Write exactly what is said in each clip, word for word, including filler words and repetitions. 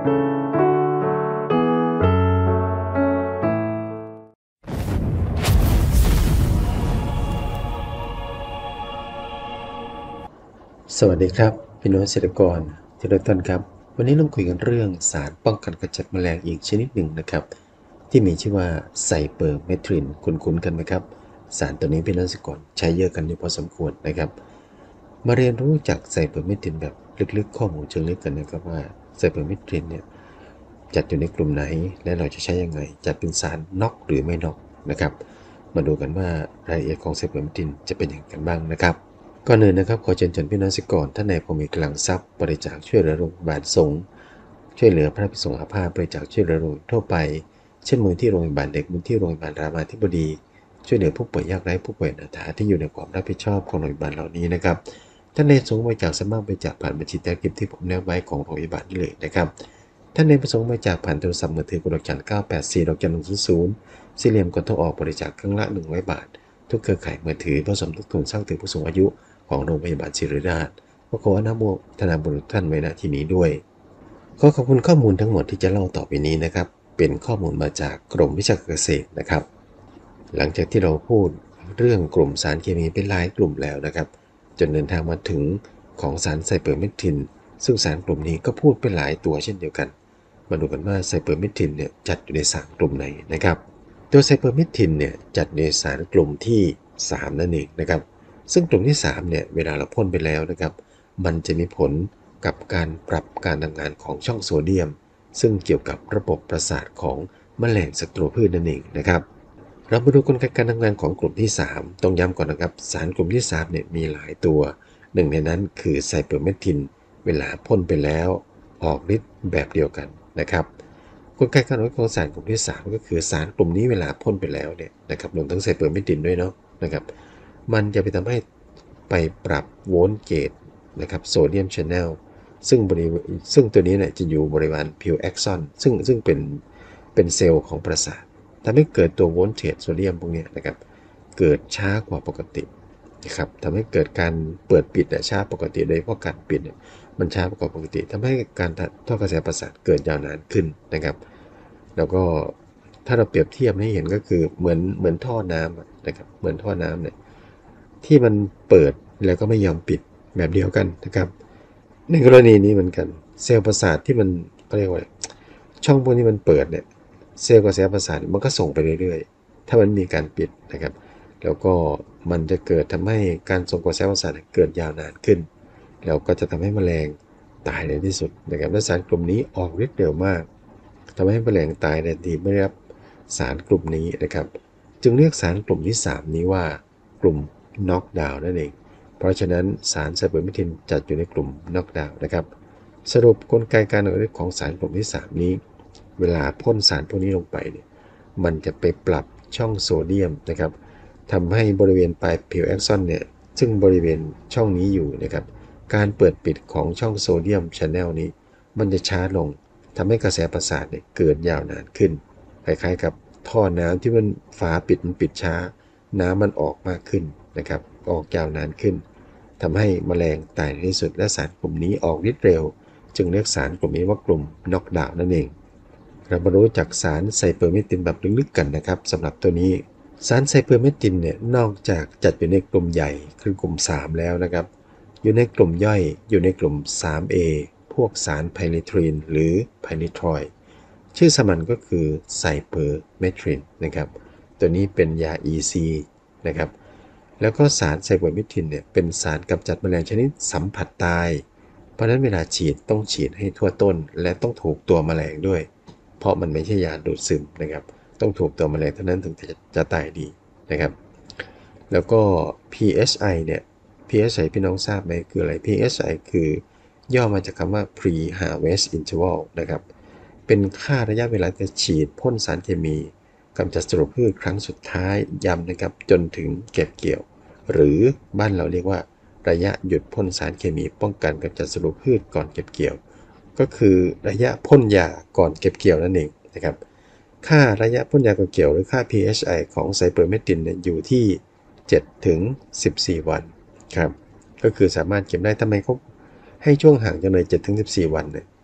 สวัสดีครับพี่น้องเกษตรกรทุกท่านครับวันนี้เราคุยกันเรื่องสารป้องกันกำจัดแมลงอีกชนิดหนึ่งนะครับที่มีชื่อว่าไซเปอร์เมทรินคุ้นๆกันไหมครับสารตัวนี้พี่น้องเกษตรกรใช้เยอะกันอยู่พอสมควรนะครับมาเรียนรู้จากไซเปอร์เมทรินแบบลึกๆข้อมูลเชิงลึกกันนะครับว่าไซเปอร์เมทรินเนี่ยจัดอยู่ในกลุ่มไหนและเราจะใช้ยังไงจัดเป็นสารน็อกหรือไม่น็อกนะครับมาดูกันว่ารายละเอียดของไซเปอร์เมทรินจะเป็นอย่างไรกันบ้างนะครับก่อนอื่นนะครับขอเชิญชวนพี่น้องเกษตรกรท่านใดพอมีกำลังทรัพย์บริจาคช่วยเหลือโรงพยาบาลสงฆ์ช่วยเหลือพระภิกษุอาภาพบริจาคช่วยเหลือโรงทั่วไปเช่นมูลที่โรงพยาบาลเด็กมูลที่โรงพยาบาลรามาธิบดีช่วยเหลือผู้ป่วยยากไร้ผู้ป่วยอนาถาที่อยู่ในความรับผิดชอบของโรงพยาบาลเหล่านี้นะครับท่านใดประสงค์บริจาคสามารถบริจาคผ่านบัญชีธนาคารที่ผมแนบไว้ของโรงพยาบาลได้เลยนะครับท่านใดประสงค์บริจาคผ่านโทรศัพท์มือถือกดดอกจันเก้าแปดสี่ดอกจันหนึ่งศูนย์ศูนย์สี่เหลี่ยมกดโทรออกบริจาคครั้งละหนึ่งร้อยบาททุกเครือข่ายมือถือผสมทุกทุนสร้างถึงผู้สูงอายุของโรงพยาบาลศิริราชก็ขออนุโมทนาบุญท่านไว้ณที่นี้ด้วยขอขอบคุณข้อมูลทั้งหมดที่จะเล่าต่อไปนี้นะครับเป็นข้อมูลมาจากกรมวิชาการเกษตรนะครับหลังจากที่เราพูดเรื่องกลุ่มสารเคมีเป็นหลายกลุ่มแล้วนะครับจนเดินทางมาถึงของสารไซเปอร์เมทรินซึ่งสารกลุ่มนี้ก็พูดเป็นหลายตัวเช่นเดียวกันมาดูกันว่าไซเปอร์เมทรินเนี่ยจัดอยู่ในสารกลุ่มไหนนะครับตัวไซเปอร์เมทรินเนี่ยจัดในสารกลุ่มที่สามนั่นเองนะครับซึ่งกลุ่มที่สามเนี่ยเวลาเราพ่นไปแล้วนะครับมันจะมีผลกับการปรับการทำงานของช่องโซเดียมซึ่งเกี่ยวกับระบบประสาทของแมลงศัตรูพืชนั่นเองนะครับเรามาดูกลไกการทำงานของกลุ่มที่สามต้องย้ำก่อนนะครับสารกลุ่มที่สามเนี่ยมีหลายตัวหนึ่งในนั้นคือไซเปอร์เมทรินเวลาพ่นไปแล้วออกฤทธิ์แบบเดียวกันนะครับกลไกการทำงานของสารกลุ่มที่สามก็คือสารกลุ่มนี้เวลาพ่นไปแล้วเนี่ยนะครับรวมทั้งไซเปอร์เมทรินด้วยเนาะนะครับมันจะไปทำให้ไปปรับโวลต์เกจนะครับโซเดียมแชนเนลซึ่งบริซึ่งตัวนี้เนี่ยจะอยู่บริเวณผิวแอ็กซอนซึ่งซึ่งเป็นเป็นเซลล์ของประสาททำให้เกิดตัวโวลต์เทจโซเดียมพวกนี้นะครับเกิดช้ากว่าปกตินะครับทำให้เกิดการเปิดปิดช้าปกติโดยเพราะการปิดเนี่ยมันช้ากว่าปกติทำให้การท่อกระแสประสาทเกิดยาวนานขึ้นนะครับแล้วก็ถ้าเราเปรียบเทียบให้เห็นก็คือเหมือนเหมือนท่อน้ำนะครับเหมือนท่อน้ำเนี่ยที่มันเปิดแล้วก็ไม่ยอมปิดแบบเดียวกันนะครับในกรณีนี้เหมือนกันเซลล์ประสาทที่มันเรียกว่าช่องพวกนี้มันเปิดเนี่ยเซลล์กระแสประสาทมันก็ส่งไปเรื่อยๆถ้ามันมีการปิดนะครับแล้วก็มันจะเกิดทำให้การส่งกระแสประสาทเกิดยาวนานขึ้นแล้วก็จะทำให้แมลงตายในที่สุดนะครับและสารกลุ่มนี้ออกฤทธิ์เร็วมากทำให้แมลงตายในทันทีเมื่อได้รับสารกลุ่มนี้นะครับจึงเรียกสารกลุ่มที่สามนี้ว่ากลุ่มน็อกดาวน์นั่นเองเพราะฉะนั้นสารไซเปอร์เมทรินจัดอยู่ในกลุ่มน็อกดาวน์นะครับสรุปกลไกการออกฤทธิ์ของสารกลุ่มที่สามนี้เวลาพ่นสารพวกนี้ลงไปเนี่ยมันจะไปปรับช่องโซเดียมนะครับทำให้บริเวณปลายผิวแอ็กซอนเนี่ยซึ่งบริเวณช่องนี้อยู่นะครับการเปิดปิดของช่องโซเดียมแชนเนลนี้มันจะช้าลงทำให้กระแสประสาทเนี่ยเกิดยาวนานขึ้นคล้ายๆกับท่อน้ำที่มันฝาปิดมันปิดช้าน้ำมันออกมากขึ้นนะครับออกยาวนานขึ้นทำให้แมลงตายในที่สุดและสารกลุ่มนี้ออกฤทธิ์เร็วจึงเรียกสารกลุ่มนี้ว่ากลุ่มน็อกดาวน์นั่นเองเรามารู้จักสารไซเปอร์เมทรินแบบลึกๆกันนะครับสำหรับตัวนี้สารไซเปอร์เมทรินเนี่ยนอกจากจัดอยู่ในกลุ่มใหญ่คือกลุ่มสามแล้วนะครับอยู่ในกลุ่มย่อยอยู่ในกลุ่ม ทรี เอ พวกสารไพนิทรีนหรือไพนิทรอยด์ชื่อสามัญก็คือไซเปอร์เมทรินนะครับตัวนี้เป็นยา อี ซี นะครับแล้วก็สารไซเปอร์เมทรินเนี่ยเป็นสารกำจัดแมลงชนิดสัมผัสตายเพราะนั้นเวลาฉีดต้องฉีดให้ทั่วต้นและต้องถูกตัวแมลงด้วยเพราะมันไม่ใช่ยาดูดซึมนะครับต้องถูกตัวแมลงเท่านั้นถึงจะจะตายดีนะครับแล้วก็ พี เอช ไอ เนี่ย พี เอช ไอ พี่น้องทราบไหมคืออะไร พี เอช ไอ คือย่อมาจากคำว่า pre harvest interval นะครับเป็นค่าระยะเวลาจะฉีดพ่นสารเคมีกำจัดศัตรูพืชครั้งสุดท้ายย้ำนะครับจนถึงเก็บเกี่ยวหรือบ้านเราเรียกว่าระยะหยุดพ่นสารเคมีป้องกันกำจัดศัตรูพืชก่อนเก็บเกี่ยวก็คือระยะพ่นยาก่อนเก็บเกี่ยวนั่นเองนะครับค่าระยะพ่นยาก่อนเกี่ยวหรือค่า พี เอช ไอ ของไซเปอร์เมทรินเนี่ยอยู่ที่เจ็ดถึงสิบสี่วันครับก็คือสามารถเก็บได้ทำไมเขาให้ช่วงห่างจังเลย เจ็ดถึงสิบสี่ วันเนี่ย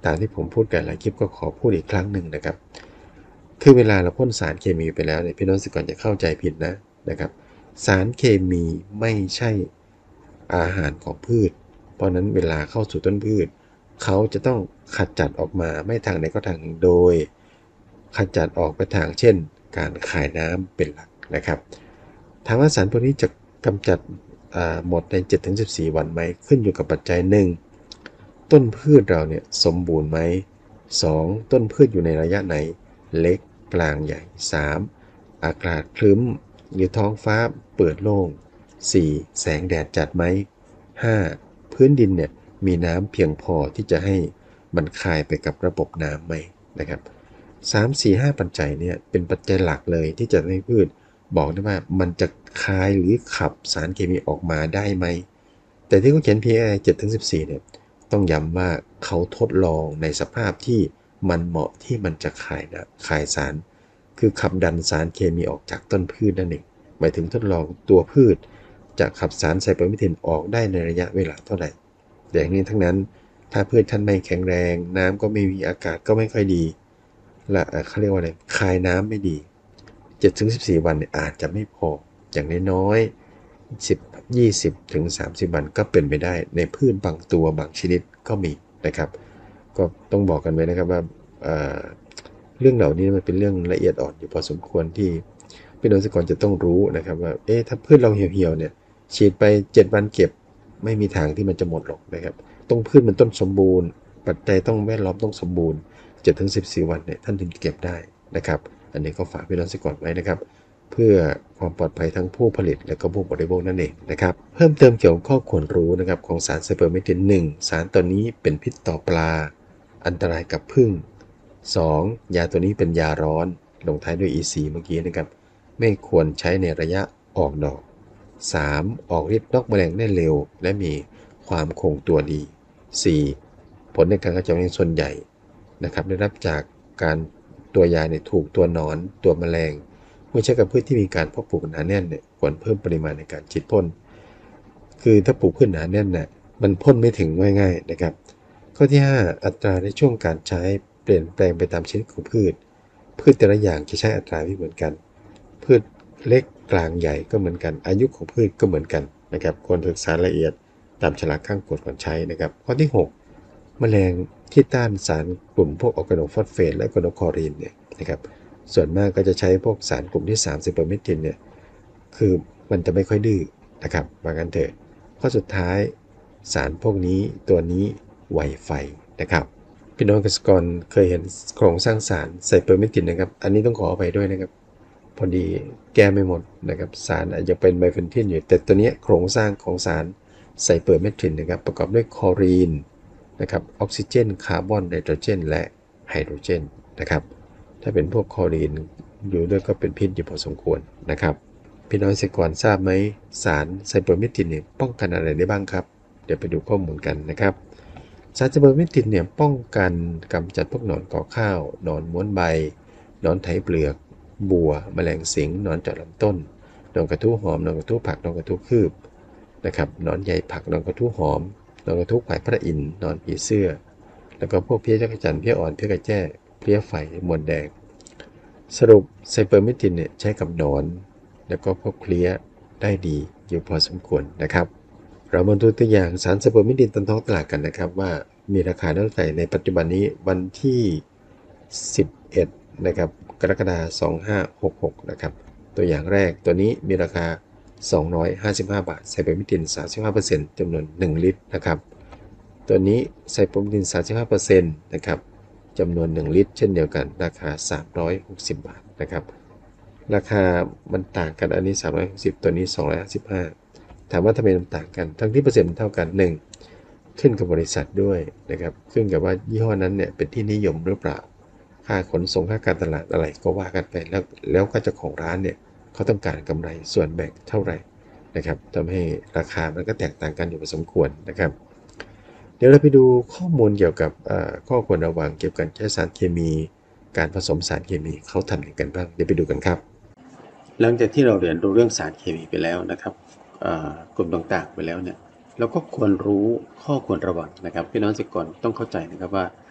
ตามที่ผมพูดกันหลายคลิปก็ขอพูดอีกครั้งหนึ่งนะครับคือเวลาเราพ่นสารเคมีไปแล้วเนี่ยพี่น้องสิก่อนจะเข้าใจผิดนะนะครับสารเคมีไม่ใช่อาหารของพืชเพราะนั้นเวลาเข้าสู่ต้นพืชเขาจะต้องขจัดออกมาไม่ทางใดก็ทางโดยขจัดออกไปทางเช่นการขายน้ำเป็นหลักนะครับถามว่าสารพวกนี้จะกำจัดหมดใน เจ็ดถึงสิบสี่ วันไหมขึ้นอยู่กับปัจจัยหนึ่งต้นพืชเราเนี่ยสมบูรณ์ไหมสองต้นพืชอยู่ในระยะไหนเล็กกลางใหญ่สามอากาศครึ้มหรือท้องฟ้าเปิดโล่งสี่แสงแดดจัดไหมห้าพื้นดินเนี่ยมีน้ำเพียงพอที่จะให้มันคายไปกับระบบน้ำไหมนะครับสาม สี่ ห้าปัจจัยเนี่ยเป็นปัจจัยหลักเลยที่จะให้พืชบอกได้ว่ามันจะคายหรือขับสารเคมีออกมาได้ไหมแต่ที่เขาเขียน พี เอ ไอ เจ็ดถึงสิบสี่ เนี่ยต้องย้ำว่าเขาทดลองในสภาพที่มันเหมาะที่มันจะคายนะคายสารคือขับดันสารเคมีออกจากต้นพืชนั่นเองหมายถึงทดลองตัวพืชจะขับสารไซเปอร์เมทรินออกได้ในระยะเวลาเท่าไหร่แต่อย่างนี้ทั้งนั้นถ้าพืชท่านไม่แข็งแรงน้ำก็ไม่มีอากาศก็ไม่ค่อยดีและเขาเรียกว่าอะไรคายน้ำไม่ดี เจ็ดถึงสิบสี่ วันเนี่ยอาจจะไม่พออย่างน้อยๆสิบ ยี่สิบถึงสามสิบวันก็เป็นไปได้ในพืชบางตัวบางชนิดก็มีนะครับก็ต้องบอกกันไว้นะครับว่า เ, เรื่องเหล่านี้มันเป็นเรื่องละเอียดอ่อนอยู่พอสมควรที่พี่น้องเกษตรกรจะต้องรู้นะครับว่าเอ๊ะถ้าพืชเราเหี่ยวๆเนี่ยฉีดไปเจ็ดวันเก็บไม่มีทางที่มันจะหมดหรอกนะครับต้องพืชมันต้นสมบูรณ์ปัจจัยต้องแวดล้อมต้องสมบูรณ์ เจ็ดถึงสิบสี่ วันเนี่ยท่านถึงเก็บได้นะครับอันนี้ก็ฝากพี่น้องเกษตรกรไว้นะครับเพื่อความปลอดภัยทั้งผู้ผลิตและก็ผู้บริโภคนั่นเองนะครับเพิ่มเติมเกี่ยวกับข้อควรรู้นะครับของสารไซเปอร์เมทรินหนึ่งสารตัวนี้เป็นพิษต่อปลาอันตรายกับผึ้งสองยาตัวนี้เป็นยาร้อนลงท้ายด้วย อี ซี เมื่อกี้นะครับไม่ควรใช้ในระยะออกดอกสามออกฤทธิ์นอกแมลงได้เร็วและมีความคงตัวดีสี่ผลในการกระจายส่วนใหญ่นะครับได้รับจากการตัวยาเนี่ยถูกตัวหนอนตัวแมลงเมื่อใช้กับพืชที่มีการเพาะปลูกหนาแน่นเนี่ยควรเพิ่มปริมาณในการฉีดพ่นคือถ้าปลูกพืชหนาแน่นเนี่ยมันพ่นไม่ถึงง่ายๆนะครับข้อที่ห้าอัตราในช่วงการใช้เปลี่ยนแปลงไปตามชนิดของพืชพืชแต่ละอย่างจะใช้อัตราไม่เหมือนกันพืชเล็กกลางใหญ่ก็เหมือนกันอายุของพืชก็เหมือนกันนะครับควรศึกษาละเอียดตามฉลากข้างกฎก่อนใช้นะครับข้อที่หกแมลงที่ต้านสารกลุ่มพวกออร์แกโนฟอสเฟตและออร์แกโนคลอรีนเนี่ยนะครับส่วนมากก็จะใช้พวกสารกลุ่มที่สามไซเปอร์เมทรินเนี่ยคือมันจะไม่ค่อยดื้อนะครับว่างั้นเถอะข้อสุดท้ายสารพวกนี้ตัวนี้ไวไฟนะครับพี่น้องเกษตรกรเคยเห็นโครงสร้างสารไซเปอร์เมทรินนะครับอันนี้ต้องขออภัยด้วยนะครับพอดีแก้ไม่หมดนะครับสารอาจจะเป็นไบเฟนทินอยู่แต่ตัวนี้โครงสร้างของสารไซเปอร์เมทรินนะครับประกอบด้วยคลอรีนนะครับออกซิเจนคาร์บอนไนโตรเจนและไฮโดรเจนนะครับถ้าเป็นพวกคลอรีนอยู่ด้วยก็เป็นพิษอยู่พอสมควรนะครับพี่น้องเกษตรกรทราบไหมสารไซเปอร์เมทรินเนี่ยป้องกันอะไรได้บ้างครับเดี๋ยวไปดูข้อมูลกันนะครับสารไซเปอร์เมทรินเนี่ยป้องกันกำจัดพวกหนอนก่อข้าวหนอนม้วนใบหนอนไถเปลือกบัวแมลงสิงหนอนเจาะลำต้นหนอนกระทู้หอมหนอนกระทู้ผักหนอนกระทู้คืบนะครับหนอนใยผักหนอนกระทู้หอมหนอนกระทู้ไผ่พระอินทร์หนอนผีเสื้อแล้วก็พวกเพี้ยจักรจั่นเพี้ยอ่อนเพี้ยกระแจ้เพี้ยไฟมวลแดงสรุปไซเปอร์เมทรินเนี่ยใช้กับหนอนแล้วก็พวกเพลี้ยได้ดีอยู่พอสมควรนะครับเรามาดูตัวอย่างสารไซเปอร์เมทรินตามท้องตลาดกันนะครับว่ามีราคาเท่าไหร่ในปัจจุบันนี้วันที่สิบเอ็ดนะครับกรกฎาคมสองพันห้าร้อยหกสิบหกนะครับตัวอย่างแรกตัวนี้มีราคาสองร้อยห้าสิบห้าบาทไซเปอร์เมทริน สามสิบห้าเปอร์เซ็นต์ จำนวนหนึ่งลิตรนะครับตัวนี้ไซเปอร์เมทริน สามสิบห้าเปอร์เซ็นต์ นะครับจำนวนหนึ่งลิตรเช่นเดียวกันราคาสามร้อยหกสิบบาทนะครับราคามันต่างกันอันนี้สามร้อยหกสิบตัวนี้สองร้อยห้าสิบห้าถามว่าทำไมมันต่างกันทั้งที่เปอร์เซ็นต์มันเท่ากันหนึ่งขึ้นกับบริษัทด้วยนะครับขึ้นกับว่ายี่ห้อนั้นเนี่ยเป็นที่นิยมหรือเปล่าค่าขนส่งค่าการตลาดอะไรก็ว่ากันไปแล้วแล้วก็เจ้าของร้านเนี่ยเขาต้องการกำไรส่วนแบ่งเท่าไหร่นะครับทำให้ราคามันก็แตกต่างกันอยู่พอสมควรนะครับเดี๋ยวเราไปดูข้อมูลเกี่ยวกับข้อควรระวังเกี่ยวกับใช้สารเคมีการผสมสารเคมีเขาทำอย่างกันบ้างเดี๋ยวไปดูกันครับหลังจากที่เราเรียนรู้เรื่องสารเคมีไปแล้วนะครับกลุ่มต่างๆไปแล้วเนี่ยเราก็ควรรู้ข้อควรระวังนะครับพี่น้องเกษตรกรต้องเข้าใจนะครับว่า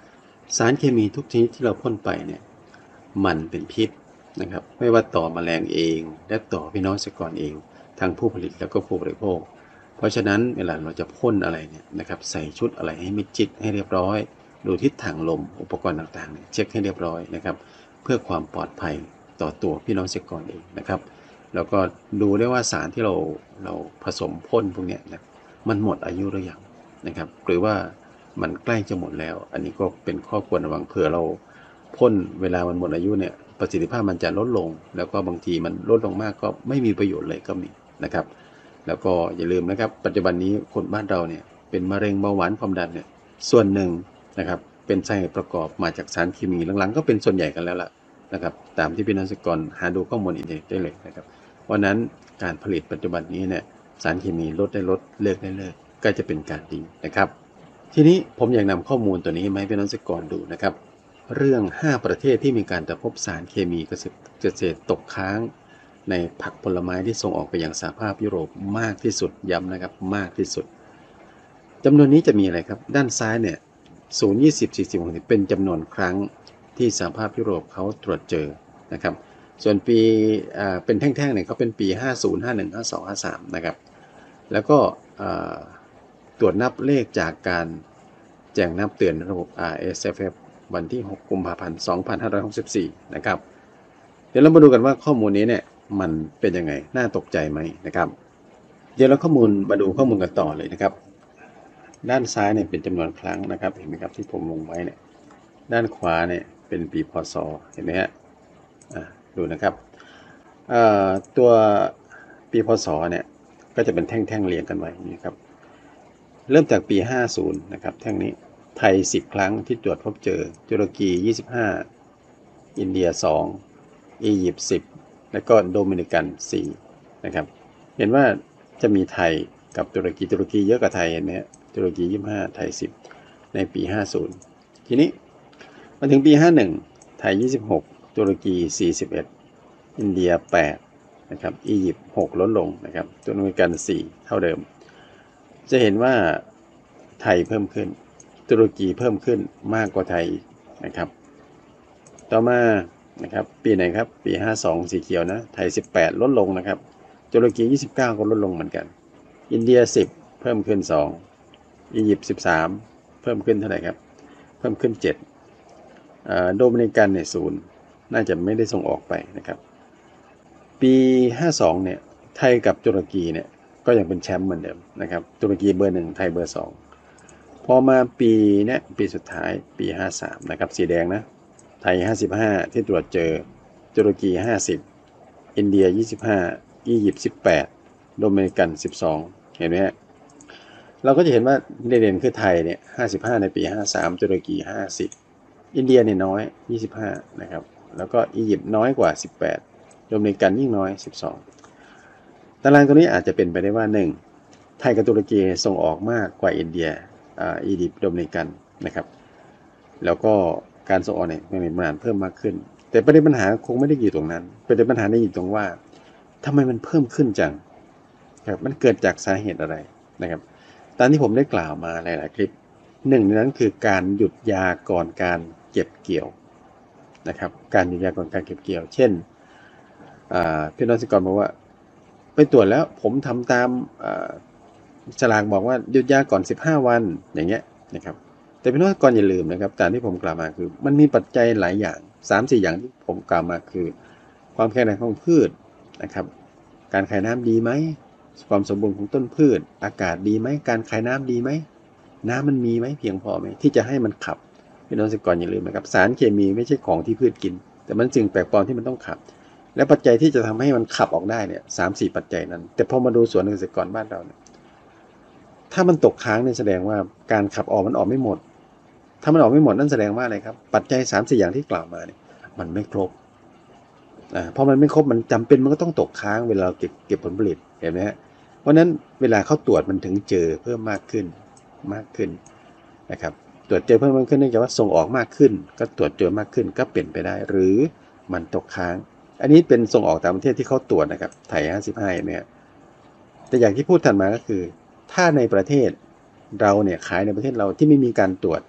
สารเคมีทุกชนิดที่เราพ่นไปเนี่ยมันเป็นพิษนะครับไม่ว่าต่อแมลงเองและต่อพี่น้องเกษตรกรเองทั้งผู้ผลิตแล้วก็ผู้บริโภคเพราะฉะนั้นเวลาเราจะพ่นอะไรเนี่ยนะครับใส่ชุดอะไรให้มิดชิดให้เรียบร้อยดูทิศทางลมอุปกรณ์ต่างๆเนี่ยเช็คให้เรียบร้อยนะครับเพื่อความปลอดภัยต่อตัวพี่น้องเกษตรกรเองนะครับแล้วก็ดูได้ว่าสารที่เราเราผสมพ่นพวกนี้นะมันหมดอายุหรือยังนะครับหรือว่ามันใกล้จะหมดแล้วอันนี้ก็เป็นข้อควรระวังเผื่อเราพ่นเวลามันหมดอายุเนี่ยประสิทธิภาพมันจะลดลงแล้วก็บางทีมันลดลงมากก็ไม่มีประโยชน์เลยก็มีนะครับแล้วก็อย่าลืมนะครับปัจจุบันนี้คนบ้านเราเนี่ยเป็นมะเร็งเบาหวานความดันเนี่ยส่วนหนึ่งนะครับเป็นสาเหตุประกอบมาจากสารเคมีหลังๆก็เป็นส่วนใหญ่กันแล้วล่ะนะครับตามที่พี่นักศึกษาหาดูข้อมูลอินเทอร์เน็ตได้เลยนะครับเพราะนั้นการผลิตปัจจุบันนี้เนี่ยสารเคมีลดได้ลดเลิกได้เลิกก็จะเป็นการดีนะครับทีนี้ผมอยากนำข้อมูลตัวนี้มาให้พี่นักศึกษาดูนะครับเรื่องห้าประเทศที่มีการตรวจพบสารเคมีเกษตรตกค้างในผักผลไม้ที่ส่งออกไปยังสหภาพยุโรปมากที่สุดย้ำนะครับมากที่สุดจำนวนนี้จะมีอะไรครับด้านซ้ายเนี่ยศูนย์ ยี่สิบ สี่สิบ หกสิบเป็นจำนวนครั้งที่สหภาพยุโรปเขาตรวจเจอนะครับส่วนปีเป็นแท่งๆเนี่ยเขาเป็นปีห้าสิบ ห้าสิบเอ็ด ห้าสิบสอง ห้าสิบสามนะครับแล้วก็ตรวจนับเลขจากการแจ้งนับเตือนระบบ อาร์ เอส เอฟ เอฟ วันที่หกกุมภาพันธ์สองพันห้าร้อยหกสิบสี่นะครับเดี๋ยวเรามาดูกันว่าข้อมูลนี้เนี่ยมันเป็นยังไงน่าตกใจไหมนะครับเดี๋ยวเราข้อมูลมาดูข้อมูลกันต่อเลยนะครับด้านซ้ายเนี่ยเป็นจำนวนครั้งนะครับเห็นไหมครับที่ผมลงไว้เนี่ยด้านขวาเนี่ยเป็นปีพศเห็นไหมฮะดูนะครับตัวปีพศเนี่ยก็จะเป็นแท่งๆเรียงกันไว้นี่ครับเริ่มจากปีห้าสิบนะครับแท่งนี้ไทยสิบครั้งที่ตรวจพบเจอตุรกียี่สิบห้าอินเดียสองอียิปต์สิบแล้วก็โดมินิกันสี่นะครับเห็นว่าจะมีไทยกับตุรกีตุรกีเยอะกว่าไทยเห็นไหมตุรกียี่สิบห้าไทยสิบในปีห้าสิบทีนี้มาถึงปีห้าสิบเอ็ดไทยยี่สิบหกตุรกีสี่สิบเอ็ดอินเดียแปดนะครับอียิปต์หกลดลงนะครับโดมินิกันสี่เท่าเดิมจะเห็นว่าไทยเพิ่มขึ้นตุรกีเพิ่มขึ้นมากกว่าไทยนะครับต่อมานะครับปีไหนครับปีห้าสิบสองสีเขียวนะไทยสิบแปดลดลงนะครับตุรกียี่สิบเก้าก็ลดลงเหมือนกันอินเดียสิบเพิ่มขึ้นสองอียิปต์สิบสามเพิ่มขึ้นเท่าไหร่ครับเพิ่มขึ้นเจ็ดอ่าโดมินิกันเนี่ยศูนย์น่าจะไม่ได้ส่งออกไปนะครับปีห้าสิบสองเนี่ยไทยกับตุรกีเนี่ยก็ยังเป็นแชมป์เหมือนเดิมนะครับตุรกีเบอร์หนึ่งไทยเบอร์สองพอมาปีเนี้ยปีสุดท้ายปีห้าสิบสามนะครับสีแดงนะไทยห้าสิบห้าที่ตรวจเจอตุรกีห้าสิบอินเดียยี่สิบห้าอียิปต์สิบแปดโดมินิกันสิบสองเห็นไหมฮะเราก็จะเห็นว่าเด่นๆคือไทยเนี่ยห้าสิบห้าในปีห้าสิบสามตุรกีห้าสิบอินเดียเนี่ยน้อยยี่สิบห้านะครับแล้วก็อียิปต์น้อยกว่าสิบแปดโดมินิกันยิ่งน้อยสิบสองตารางตัวนี้อาจจะเป็นไปได้ว่าหนึ่งไทยกับตุรกีส่งออกมากกว่าอินเดียอ่าอียิปต์โดมินิกันนะครับแล้วก็การส่งออกเนี่ยมีปริมาณเพิ่มมากขึ้นแต่ประเด็นปัญหาคงไม่ได้อยู่ตรงนั้นประเด็นปัญหาได้อยู่ตรงว่าทำไมมันเพิ่มขึ้นจังครับมันเกิดจากสาเหตุอะไรนะครับตามที่ผมได้กล่าวมาหลายๆคลิปหนึ่งในนั้นคือการหยุดยาก่อนการเก็บเกี่ยวนะครับการหยุดยาก่อนการเก็บเกี่ยวเช่นพี่น้องเกษตรกรบอกว่าไปตรวจแล้วผมทำตามฉลากบอกว่าหยุดยาก่อนสิบห้าวันอย่างเงี้ยนะครับแต่พี่น้องเกษตรกรอย่าลืมนะครับตามที่ผมกล่าวมาคือมันมีปัจจัยหลายอย่าง สามสี่ อย่างที่ผมกล่าวมาคือความแข็งแรงของพืชนะครับการขายน้ำดีไหมความสมบูรณ์ของต้นพืชอากาศดีไหมการขายน้ำดีไหมน้ำมันมีไหมเพียงพอไหมที่จะให้มันขับพี่น้องเกษตรกรอย่าลืมนะครับสารเคมีไม่ใช่ของที่พืชกินแต่มันสิ่งแปลกปลอมที่มันต้องขับและปัจจัยที่จะทำให้มันขับออกได้เนี่ยสามสี่ปัจจัยนั้นแต่พอมาดูสวนเกษตรกรบ้านเราเนี่ยถ้ามันตกค้างเนี่ยแสดงว่าการขับออกมันออกไม่หมดถ้ามันออกไม่หมดนั่นแสดงว่าอะไรครับปัจจัย สามสี่ อย่างที่กล่าวมาเนี่ยมันไม่ครบอ่าพอมันไม่ครบมันจำเป็นมันก็ต้องตกค้างเวลาเก็บเก็บผลผลิตเห็นไหมฮะเพราะนั้นเวลาเขาตรวจมันถึงเจอเพิ่มมากขึ้นมากขึ้นนะครับตรวจเจอเพิ่มมากขึ้นเนื่องจากว่าส่งออกมากขึ้นก็ตรวจเจอมากขึ้นก็เปลี่ยนไปได้หรือมันตกค้างอันนี้เป็นส่งออกต่างประเทศที่เขาตรวจนะครับไทยห้าสิบห้าเนี่ยแต่อย่างที่พูดถัดมาก็คือถ้าในประเทศเราเนี่ยขายในประเทศเราที่ไม่มีการตรวจ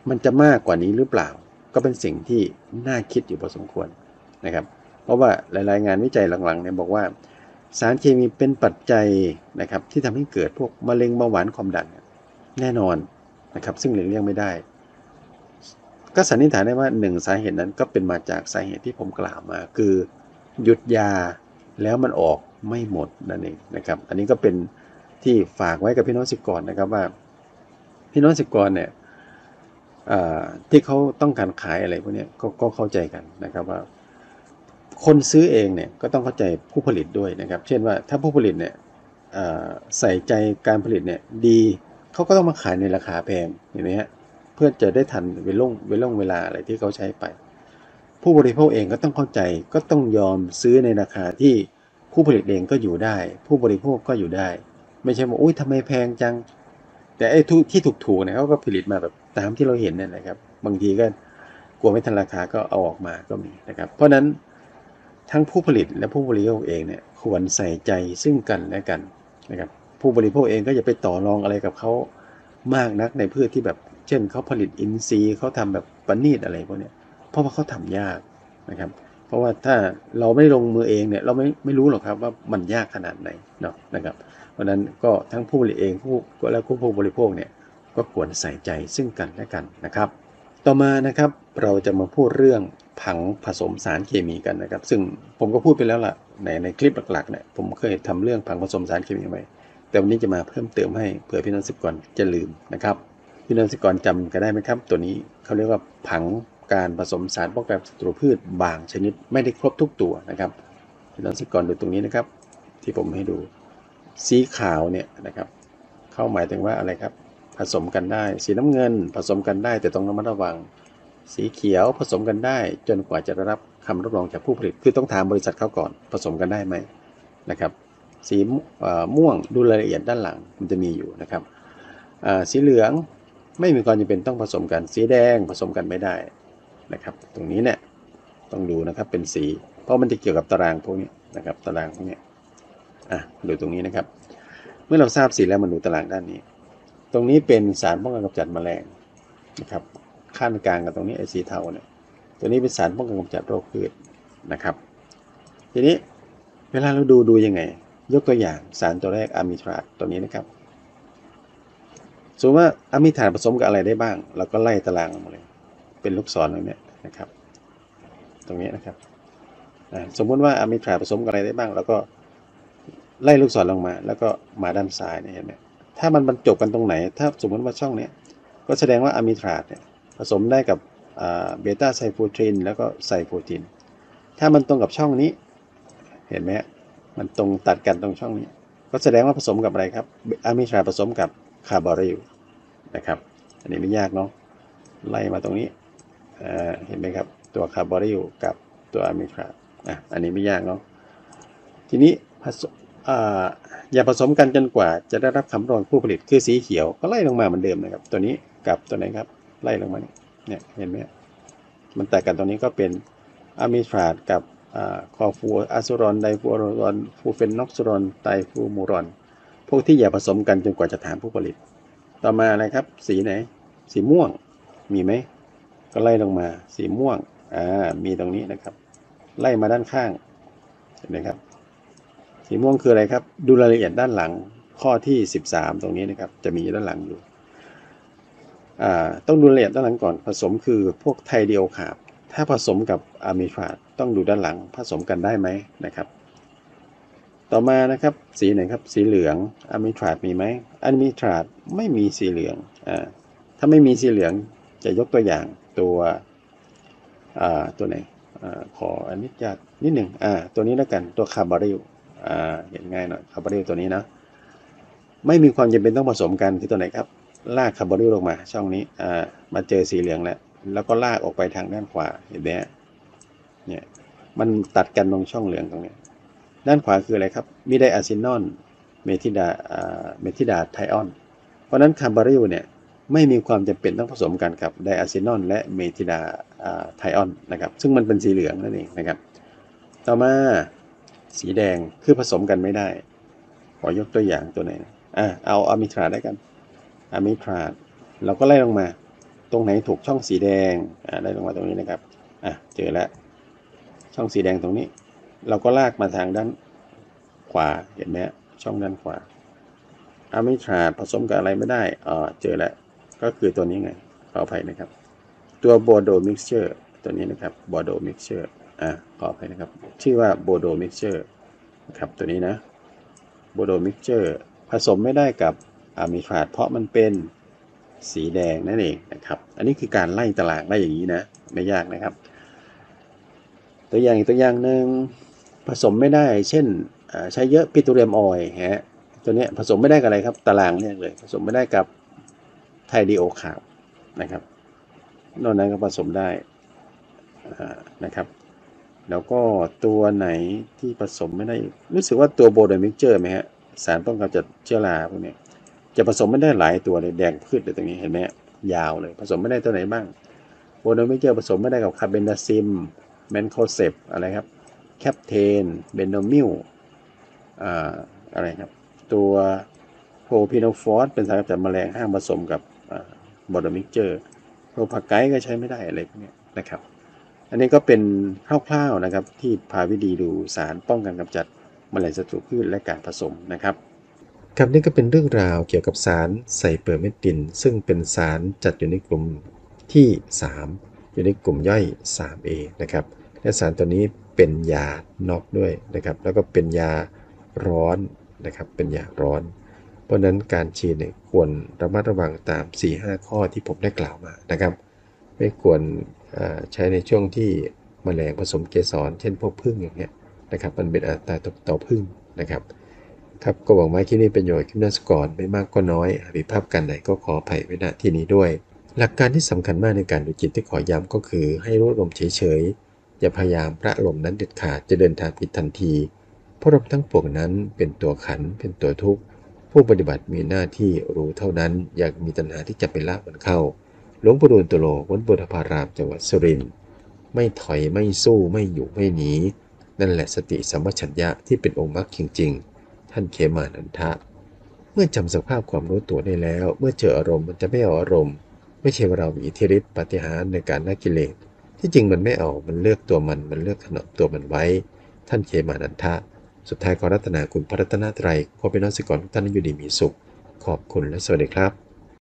มันจะมากกว่านี้หรือเปล่าก็เป็นสิ่งที่น่าคิดอยู่พอสมควรนะครับเพราะว่าหลายๆงานวิจัยหลังๆเนี่ยบอกว่าสารเคมีเป็นปัจจัยนะครับที่ทำให้เกิดพวกมะเร็งเบาหวานความดันแน่นอนนะครับซึ่งหลีกเลี่ยงไม่ได้ก็สันนิษฐานได้ว่าหนึ่งสาเหตุนั้นก็เป็นมาจากสาเหตุที่ผมกล่าวมาคือหยุดยาแล้วมันออกไม่หมดนั่นเองนะครับอันนี้ก็เป็นที่ฝากไว้กับพี่น้องศิษย์กรนะครับว่าพี่น้องศิษย์กรเนี่ยที่เขาต้องการขายอะไรพวกนี้ก็ก็เข้าใจกันนะครับว่าคนซื้อเองเนี่ยก็ต้องเข้าใจผู้ผลิตด้วยนะครับเช่นว่าถ้าผู้ผลิตเนี่ยใส่ใจการผลิตเนี่ยดีเขาก็ต้องมาขายในราคาแพงเห็นไหมฮะเพื่อจะได้ทันเวลงเวลงเวลาอะไรที่เขาใช้ไปผู้บริโภคเองก็ต้องเข้าใจก็ต้องยอมซื้อในราคาที่ผู้ผลิตเองก็อยู่ได้ผู้บริโภคก็อยู่ได้ไม่ใช่ว่าอุ้ยทำไมแพงจังแต่ไอ้ที่ถูกๆเนี่ยเขาก็ผลิตมาแบบตามที่เราเห็นเนี่ยนะครับบางทีก็กลัวไม่ทันราคาก็เอาออกมาก็มีนะครับเพราะนั้นทั้งผู้ผลิตและผู้บริโภคเองเนี่ยควรใส่ใจซึ่งกันและกันนะครับผู้บริโภคเองก็อย่าไปต่อรองอะไรกับเขามากนักในพืชที่แบบเช่นเขาผลิตอินทรีย์เขาทำแบบประณีตอะไรพวกนี้เพราะว่าเขาทำยากนะครับเพราะว่าถ้าเราไม่ลงมือเองเนี่ยเราไม่ไม่รู้หรอกครับว่ามันยากขนาดไหนเนาะนะครับเพราะนั้นก็ทั้งผู้ผลิตเองผู้และผู้บริโภคเนี่ยก็ควรใส่ใจซึ่งกันและกันนะครับต่อมานะครับเราจะมาพูดเรื่องผังผสมสารเคมีกันนะครับซึ่งผมก็พูดไปแล้วล่ะในในคลิปหลักๆเนี่ยผมเคยทำเรื่องผังผสมสารเคมีไว้แต่วันนี้จะมาเพิ่มเติมให้เผื่อพี่น้องศิษย์กรจะลืมนะครับพี่น้องศิษย์กรจำกันได้ไหมครับตัวนี้เขาเรียกว่าผังการผสมสารป้องกันศัตรูพืชบางชนิดไม่ได้ครบทุกตัวนะครับพี่น้องศิษย์กรดูตรงนี้นะครับที่ผมให้ดูสีขาวเนี่ยนะครับเข้าหมายถึงว่าอะไรครับผสมกันได้สีน้ำเงินผสมกันได้แต่ต้องระมัดระวังสีเขียวผสมกันได้จนกว่าจะได้รับคำรับรองจากผู้ผลิตคือต้องถามบริษัทเขาก่อนผสมกันได้ไหมนะครับสีม่วงดูรายละเอียดด้านหลังมันจะมีอยู่นะครับสีเหลืองไม่มีความจำเป็นต้องผสมกันสีแดงผสมกันไม่ได้นะครับตรงนี้เนี่ยต้องดูนะครับเป็นสีเพราะมันจะเกี่ยวกับตารางพวกนี้นะครับตารางพวกนี้อ่ะดูตรงนี้นะครับเมื่อเราทราบสีแล้วมาดูตารางด้านนี้ตรงนี้เป็นสารป้องกันกำจัดแมลงนะครับขั้นกลางกับตรงนี้ไอสีเทาเนี่ยตัวนี้เป็นสารป้องกันกำจัดโรคพืชนะครับทีนี้เวลาเราดูดูยังไงยกตัวอย่างสารตัวแรกอะมิทราตตัวนี้นะครับสมมติว่าอะมิทราตผสมกับอะไรได้บ้างเราก็ไล่ตารางมาเลยเป็นลูกศรตรงนี้นะครับตรงนี้นะครับสมมติว่าอะมิทราตผสมกับอะไรได้บ้างแล้วก็ไล่ลูกศรลงมาแล้วก็มาด้านซ้ายเนี่ยเห็นไหมถ้ามันบรรจบกันตรงไหนถ้าสมมติว่าช่องนี้ก็แสดงว่าอะมิทราตเนี่ยผสมได้กับเบต้าไซโฟทินแล้วก็ไซโฟทินถ้ามันตรงกับช่องนี้เห็นไหมมันตรงตัดกันตรงช่องนี้ก็แสดงว่าผสมกับอะไรครับอะมิทราตผสมกับคาร์บอริลนะครับอันนี้ไม่ยากเนาะไล่มาตรงนี้เห็นไหมครับตัวคาร์บอริลกับตัวอะมิทราตอ่ะอันนี้ไม่ยากเนาะทีนี้ผสมอย่าผสมกันจนกว่าจะได้รับคำรับรองผู้ผลิตคือสีเขียวก็ไล่ลงมาเหมือนเดิมนะครับตัวนี้กับตัวไหนครับไล่ลงมาเนี่ยเห็นไหมมันแตกกันตรงนี้ก็เป็นอะมิทราตกับคอฟูอะซูรอนไดฟูออรอนฟูเฟนน็อกซูรอนไตฟูมูรอนพวกที่อย่าผสมกันจนกว่าจะถามผู้ผลิตต่อมาอะไรครับสีไหนสีม่วงมีไหมก็ไล่ลงมาสีม่วงอ่ามีตรงนี้นะครับไล่มาด้านข้างเห็นไหมครับสีม่วงคืออะไรครับดูรายละเอียดด้านหลังข้อที่สิบสามตรงนี้นะครับจะมีด้านหลังอยู่อ่าต้องดูรายละเอียดด้านหลังก่อนผสมคือพวกไทเดียวขาบถ้าผสมกับอะมิทราตต้องดูด้านหลังผสมกันได้ไหมนะครับต่อมานะครับสีไหนครับสีเหลืองอะมิทราตมีไหมอะมิทราตไม่มีสีเหลืองอ่าถ้าไม่มีสีเหลืองจะยกตัวอย่างตัวอ่าตัวไหนอ่าขออันนี้จะนิดหนึ่งอ่าตัวนี้แล้วกันตัวคาร์บอริลอ่าเห็นง่ายหน่อยคาร์บอริลตัวนี้นะไม่มีความจำเป็นต้องผสมกันคือตัวไหนครับลากคาร์บอริลลงมาช่องนี้อ่ามาเจอสีเหลืองแล้วแล้วก็ลากออกไปทางด้านขวาเห็นไหมเนี่ยมันตัดกันตรงช่องเหลืองตรงนี้ด้านขวาคืออะไรครับมีไดอะซินอลเมทิดาอ่าเมทิดาไทออนเพราะนั้นคาร์บอริลเนี่ยไม่มีความจำเป็นต้องผสมกันกับไดอะซินอลและเมทิดาไทออนนะครับซึ่งมันเป็นสีเหลืองนั่นเองนะครับต่อมาสีแดงคือผสมกันไม่ได้ขอยกตัวอย่างตัวไหนอ่าเอาอะมิทราตได้กันอะมิทราตเราก็ไล่ลงมาตรงไหนถูกช่องสีแดงอ่าได้ลงมาตรงนี้นะครับอ่ะเจอแล้วช่องสีแดงตรงนี้เราก็ลากมาทางด้านขวาเห็นไหมช่องด้านขวาอะมิทราผสมกับอะไรไม่ได้อ่าเจอแล้วก็คือตัวนี้ไงขออภัยนะครับตัวโบโดมิกซ์เจอร์ตัวนี้นะครับโบโดมิกซ์เจอร์อ่าขออภัยนะครับชื่อว่าโบโดมิกซ์เจอร์นะครับตัวนี้นะโบโดมิกซ์เจอร์ผสมไม่ได้กับอะมิทราเพราะมันเป็นสีแดงนั่นเองนะครับอันนี้คือการไล่ตารางไล่อย่างนี้นะไม่ยากนะครับตัวอย่างอีกตัวอย่างหนึ่งผสมไม่ได้เช่นใช้เยอะปิโตรเลียมออยล์ฮะตัวนี้ผสมไม่ได้กับอะไรครับตารางเรียกเลยผสมไม่ได้กับไทดีโอขาวนะครับนอกนั้นก็ผสมได้นะครับแล้วก็ตัวไหนที่ผสมไม่ได้รู้สึกว่าตัวโบโดมิกเจอร์ไหมฮะสารป้องกันจัดเชื้อราพวกนี้จะผสมไม่ได้หลายตัวเลยแดงพืชเลยตรงนี้เห็นไหมยาวเลยผสมไม่ได้ตัวไหนบ้างโบโดมิกเจอร์ผสมไม่ได้กับคาร์เบนดาซิมแมนโคเซปอะไรครับแคปเทนเบนโนมิลอ่าอะไรครับตัวโพรพิโนฟอสเป็นสารกำจัดแมลงห้ามผสมกับโบโดมิกเจอร์โพรพาไกด์ก็ใช้ไม่ได้อะไรพวกนี้นะครับอันนี้ก็เป็นคร่าวๆนะครับที่พาวิธีดูสารป้องกันกำจัดแมลงศัตรูพืชและการผสมนะครับครับนี่ก็เป็นเรื่องราวเกี่ยวกับสารไซเปอร์เมทินซึ่งเป็นสารจัดอยู่ในกลุ่มที่สามอยู่ในกลุ่มย่อย ทรี เอ นะครับและสารตัวนี้เป็นยาน็อกด้วยนะครับแล้วก็เป็นยาร้อนนะครับเป็นยาร้อนเพราะนั้นการฉีดเนี่ยควรระมัดระวังตาม สี่ห้า ข้อที่ผมได้กล่าวมานะครับไม่ควรใช้ในช่วงที่แมลงผสมเกสรเช่นพวกผึ้งอย่างเงี้ยนะครับมันเป็นอันตรายต่อผึ้งนะครับครับก็หวังว่าคลิปนี้เป็นประโยชน์คลิปหน้าสกอร์ไม่มากก็น้อยหากผิดพลาดกันใดก็ขออภัยไว้ณที่นี้ด้วยหลักการที่สำคัญมากในการดูจิตที่ขอย้ำก็คือให้รู้ลมเฉยๆอย่าพยายามพระลมนั้นเด็ดขาดจะเดินทางผิดทันทีเพราะลมทั้งปวงนั้นเป็นตัวขันเป็นตัวทุกข์ผู้ปฏิบัติมีหน้าที่รู้เท่านั้นอยากมีตัณหาที่จะไปลากมันเข้าหลวงปู่ดูลตุโลวัดบุรพารามจังหวัดสุรินทร์ไม่ถอยไม่สู้ไม่อยู่ไม่หนีนั่นแหละสติสัมปชัญญะที่เป็นองค์มรรคจริงๆท่านเขมานันทะเมื่อจำสภาพความรู้ตัวได้แล้วเมื่อเจออารมณ์มันจะไม่เอาอารมณ์ไม่ใช่ว่าเรามีอิทธิฤทธิ์ปาฏิหาริย์ในการละกิเลสที่จริงมันไม่เอามันเลือกตัวมันมันเลือกถนอมตัวมันไว้ท่านเขมานันทะสุดท้ายขอรัตนาคุณพระรัตนตรัยขอเป็นนักศิษย์ก่อนทุกท่านอยู่ดีมีสุขขอบคุณและสวัสดีครับ